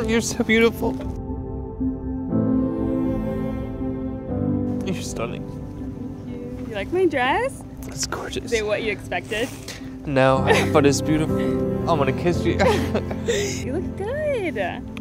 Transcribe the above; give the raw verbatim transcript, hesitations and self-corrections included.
You're so beautiful. You're stunning. Thank you. You like my dress? It's gorgeous. Is it what you expected? No, but it's beautiful. I'm gonna kiss you. You look good.